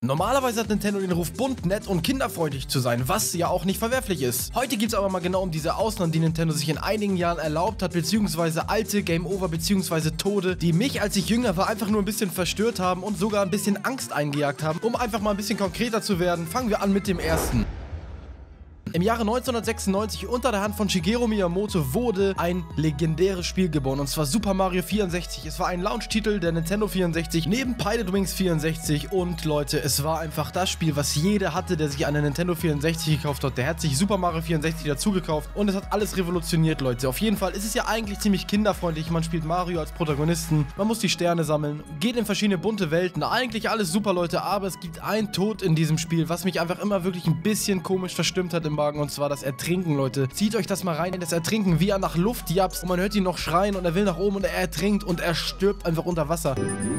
Normalerweise hat Nintendo den Ruf, bunt, nett und kinderfreundlich zu sein, was ja auch nicht verwerflich ist. Heute geht es aber mal genau um diese Ausnahmen, die Nintendo sich in einigen Jahren erlaubt hat, beziehungsweise alte Game Over, beziehungsweise Tode, die mich, als ich jünger war, einfach nur ein bisschen verstört haben und sogar ein bisschen Angst eingejagt haben. Um einfach mal ein bisschen konkreter zu werden, fangen wir an mit dem ersten. Im Jahre 1996 unter der Hand von Shigeru Miyamoto wurde ein legendäres Spiel geboren, und zwar Super Mario 64. Es war ein Launch-Titel der Nintendo 64 neben Pilot Wings 64 und Leute, es war einfach das Spiel, was jeder hatte, der sich eine Nintendo 64 gekauft hat. Der hat sich Super Mario 64 dazu gekauft und es hat alles revolutioniert, Leute. Auf jeden Fall ist es ja eigentlich ziemlich kinderfreundlich. Man spielt Mario als Protagonisten, man muss die Sterne sammeln, geht in verschiedene bunte Welten. Eigentlich alles super, Leute, aber es gibt einen Tod in diesem Spiel, was mich einfach immer wirklich ein bisschen komisch verstimmt hat im Magen, und zwar das Ertrinken, Leute. Zieht euch das mal rein, das Ertrinken, wie er nach Luft japst und man hört ihn noch schreien und er will nach oben und er ertrinkt und er stirbt einfach unter Wasser.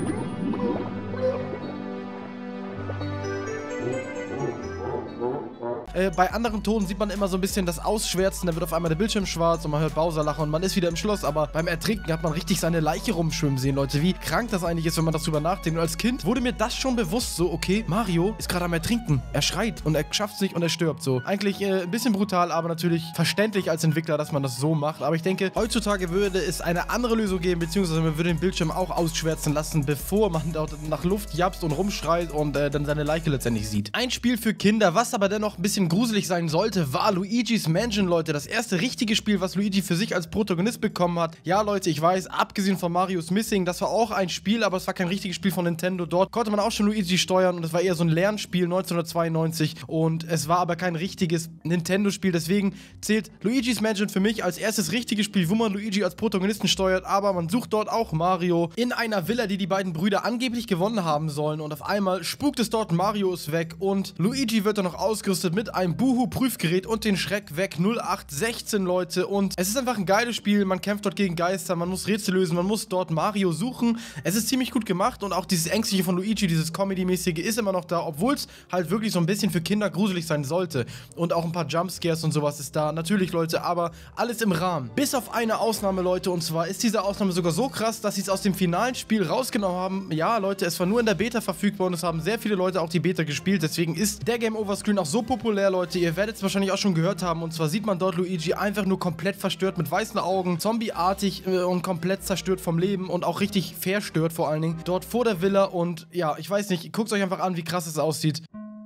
Bei anderen Tonen sieht man immer so ein bisschen das Ausschwärzen, da wird auf einmal der Bildschirm schwarz und man hört Bowser lachen und man ist wieder im Schloss, aber beim Ertrinken hat man richtig seine Leiche rumschwimmen sehen, Leute. Wie krank das eigentlich ist, wenn man das drüber nachdenkt. Und als Kind wurde mir das schon bewusst, so, okay, Mario ist gerade am Ertrinken. Er schreit und er schafft es nicht und er stirbt, so. Eigentlich ein bisschen brutal, aber natürlich verständlich als Entwickler, dass man das so macht. Aber ich denke, heutzutage würde es eine andere Lösung geben, beziehungsweise man würde den Bildschirm auch ausschwärzen lassen, bevor man dort nach Luft japst und rumschreit und dann seine Leiche letztendlich sieht. Ein Spiel für Kinder, was aber dennoch ein bisschen gruselig sein sollte, war Luigi's Mansion, Leute. Das erste richtige Spiel, was Luigi für sich als Protagonist bekommen hat. Ja, Leute, ich weiß, abgesehen von Mario's Missing, das war auch ein Spiel, aber es war kein richtiges Spiel von Nintendo. Dort konnte man auch schon Luigi steuern und es war eher so ein Lernspiel 1992 und es war aber kein richtiges Nintendo-Spiel. Deswegen zählt Luigi's Mansion für mich als erstes richtiges Spiel, wo man Luigi als Protagonisten steuert, aber man sucht dort auch Mario in einer Villa, die beiden Brüder angeblich gewonnen haben sollen, und auf einmal spukt es dort, Mario ist weg und Luigi wird dann noch ausgerüstet mit einem Prüfgerät und den Schreck weg 0816, Leute, und es ist einfach ein geiles Spiel. Man kämpft dort gegen Geister, man muss Rätsel lösen, man muss dort Mario suchen. Es ist ziemlich gut gemacht und auch dieses Ängstliche von Luigi, dieses Comedy-mäßige ist immer noch da, obwohl es halt wirklich so ein bisschen für Kinder gruselig sein sollte und auch ein paar Jumpscares und sowas ist da, natürlich, Leute, aber alles im Rahmen. Bis auf eine Ausnahme, Leute, und zwar ist diese Ausnahme sogar so krass, dass sie es aus dem finalen Spiel rausgenommen haben. Ja, Leute, es war nur in der Beta verfügbar und es haben sehr viele Leute auch die Beta gespielt, deswegen ist der Game Over Screen auch so populär, Leute. Ihr werdet es wahrscheinlich auch schon gehört haben, und zwar sieht man dort Luigi einfach nur komplett verstört mit weißen Augen, zombieartig und komplett zerstört vom Leben und auch richtig verstört vor allen Dingen, dort vor der Villa, und ja, ich weiß nicht, guckt euch einfach an, wie krass es aussieht.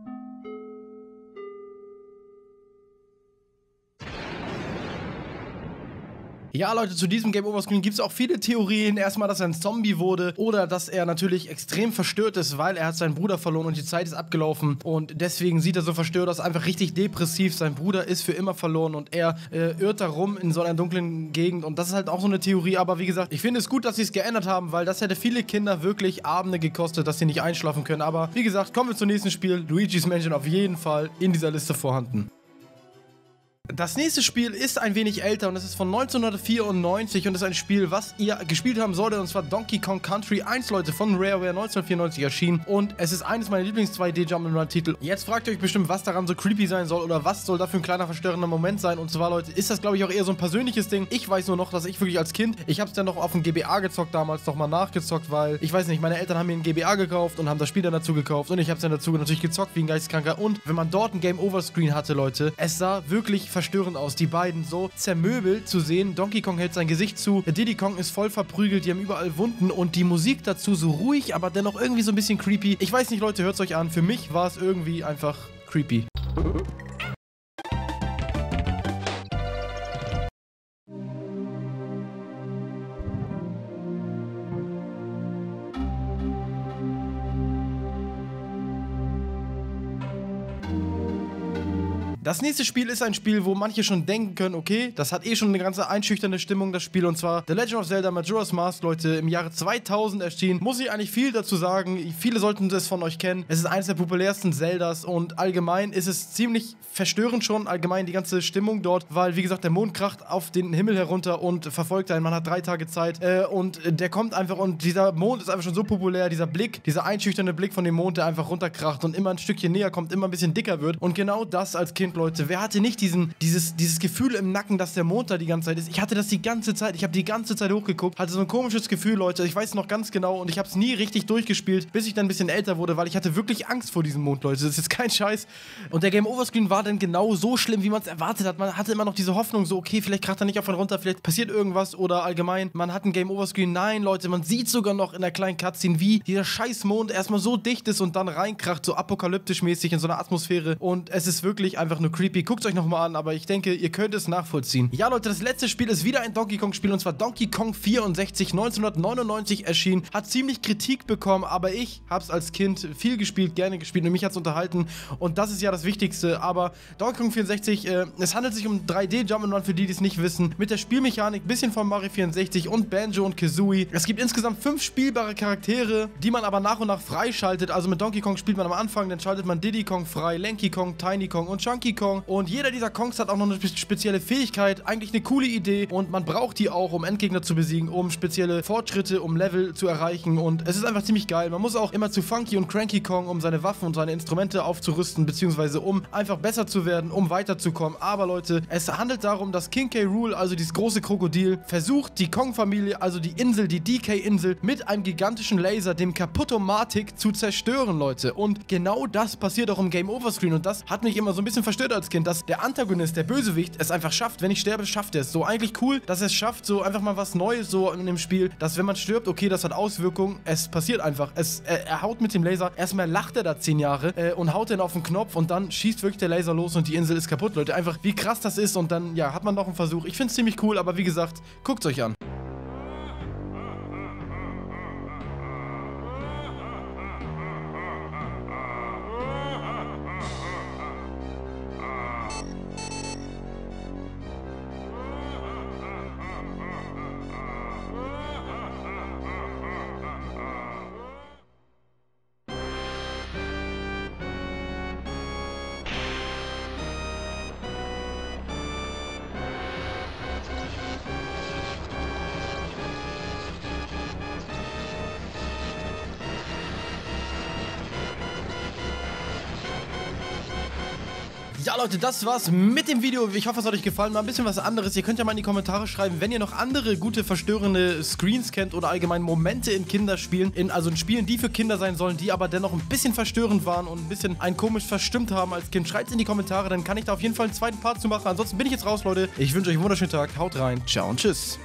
Ja, Leute, zu diesem Game Over Screen gibt es auch viele Theorien. Erstmal, dass er ein Zombie wurde oder dass er natürlich extrem verstört ist, weil er hat seinen Bruder verloren und die Zeit ist abgelaufen und deswegen sieht er so verstört aus, einfach richtig depressiv. Sein Bruder ist für immer verloren und er irrt da rum in so einer dunklen Gegend, und das ist halt auch so eine Theorie, aber wie gesagt, ich finde es gut, dass sie es geändert haben, weil das hätte viele Kinder wirklich Abende gekostet, dass sie nicht einschlafen können. Aber wie gesagt, kommen wir zum nächsten Spiel. Luigi's Mansion auf jeden Fall in dieser Liste vorhanden. Das nächste Spiel ist ein wenig älter und es ist von 1994 und ist ein Spiel, was ihr gespielt haben solltet, und zwar Donkey Kong Country 1, Leute, von Rareware, 1994 erschienen, und es ist eines meiner Lieblings-2D-Jump'n'Run-Titel. Jetzt fragt ihr euch bestimmt, was daran so creepy sein soll oder was soll da für ein kleiner verstörender Moment sein, und zwar, Leute, ist das, glaube ich, auch eher so ein persönliches Ding. Ich weiß nur noch, dass ich wirklich als Kind, ich habe es dann noch auf dem GBA gezockt damals, nochmal nachgezockt, weil, ich weiß nicht, meine Eltern haben mir ein GBA gekauft und haben das Spiel dann dazu gekauft und ich habe es dann dazu natürlich gezockt wie ein Geisteskranker, und wenn man dort ein Game-Over-Screen hatte, Leute, es sah wirklich verstörend aus, die beiden so zermöbelt zu sehen. Donkey Kong hält sein Gesicht zu, Diddy Kong ist voll verprügelt, die haben überall Wunden und die Musik dazu so ruhig, aber dennoch irgendwie so ein bisschen creepy. Ich weiß nicht, Leute, hört es euch an. Für mich war es irgendwie einfach creepy. Das nächste Spiel ist ein Spiel, wo manche schon denken können, okay, das hat eh schon eine ganze einschüchternde Stimmung, das Spiel, und zwar The Legend of Zelda Majora's Mask, Leute, im Jahre 2000 erschienen. Muss ich eigentlich viel dazu sagen, viele sollten es von euch kennen. Es ist eines der populärsten Zeldas und allgemein ist es ziemlich verstörend schon, allgemein die ganze Stimmung dort, weil, wie gesagt, der Mond kracht auf den Himmel herunter und verfolgt einen. Man hat 3 Tage Zeit und der kommt einfach, und dieser Mond ist einfach schon so populär, dieser Blick, dieser einschüchternde Blick von dem Mond, der einfach runterkracht und immer ein Stückchen näher kommt, immer ein bisschen dicker wird, und genau das als Kind Kind, Leute. Wer hatte nicht dieses Gefühl im Nacken, dass der Mond da die ganze Zeit ist? Ich hatte das die ganze Zeit. Ich habe die ganze Zeit hochgeguckt. Hatte so ein komisches Gefühl, Leute. Ich weiß noch ganz genau und ich habe es nie richtig durchgespielt, bis ich dann ein bisschen älter wurde, weil ich hatte wirklich Angst vor diesem Mond, Leute. Das ist jetzt kein Scheiß. Und der Game-Over-Screen war dann genau so schlimm, wie man es erwartet hat. Man hatte immer noch diese Hoffnung, so, okay, vielleicht kracht er nicht auf und runter, vielleicht passiert irgendwas oder allgemein, man hat einen Game-Over-Screen. Nein, Leute, man sieht sogar noch in der kleinen Cutscene, wie dieser scheiß Mond erstmal so dicht ist und dann reinkracht, so apokalyptisch mäßig in so einer Atmosphäre. Und es ist wirklich einfach nur creepy. Guckt es euch nochmal an, aber ich denke, ihr könnt es nachvollziehen. Ja, Leute, das letzte Spiel ist wieder ein Donkey Kong-Spiel und zwar Donkey Kong 64, 1999 erschienen. Hat ziemlich Kritik bekommen, aber ich habe es als Kind viel gespielt, gerne gespielt und mich hat es unterhalten. Und das ist ja das Wichtigste. Aber Donkey Kong 64, es handelt sich um 3D-Jump'n'Run für die, die es nicht wissen. Mit der Spielmechanik, bisschen von Mario 64 und Banjo und Kazooie. Es gibt insgesamt 5 spielbare Charaktere, die man aber nach und nach freischaltet. Also mit Donkey Kong spielt man am Anfang, dann schaltet man Diddy Kong frei, Lanky Kong, Tiny Kong und Chunky Kong. Und jeder dieser Kongs hat auch noch eine spezielle Fähigkeit. Eigentlich eine coole Idee und man braucht die auch, um Endgegner zu besiegen, um spezielle Fortschritte, um Level zu erreichen. Und es ist einfach ziemlich geil. Man muss auch immer zu Funky und Cranky Kong, um seine Waffen und seine Instrumente aufzurüsten, beziehungsweise um einfach besser zu werden, um weiterzukommen. Aber Leute, es handelt darum, dass King K. Rool, also dieses große Krokodil, versucht, die Kong-Familie, also die Insel, die DK-Insel, mit einem gigantischen Laser, dem Kaputomatic, zu zerstören, Leute. Und genau das passiert auch im Game-Over-Screen. Und das hat mich immer so ein bisschen verstört als Kind, dass der Antagonist, der Bösewicht, es einfach schafft. Wenn ich sterbe, schafft er es. So eigentlich cool, dass er es schafft, so einfach mal was Neues so in dem Spiel, dass wenn man stirbt, okay, das hat Auswirkungen. Es passiert einfach. Er haut mit dem Laser. Erstmal lacht er da 10 Jahre und haut dann auf den Knopf und dann schießt wirklich der Laser los und die Insel ist kaputt, Leute. Einfach, wie krass das ist und dann, ja, hat man noch einen Versuch. Ich finde es ziemlich cool, aber wie gesagt, guckt es euch an. Ja, Leute, das war's mit dem Video. Ich hoffe, es hat euch gefallen. Mal ein bisschen was anderes. Ihr könnt ja mal in die Kommentare schreiben, wenn ihr noch andere gute, verstörende Screens kennt oder allgemein Momente in Kinderspielen, also in Spielen, die für Kinder sein sollen, die aber dennoch ein bisschen verstörend waren und ein bisschen einen komisch verstimmt haben als Kind. Schreibt es in die Kommentare, dann kann ich da auf jeden Fall einen zweiten Part zu machen. Ansonsten bin ich jetzt raus, Leute. Ich wünsche euch einen wunderschönen Tag. Haut rein. Ciao und tschüss.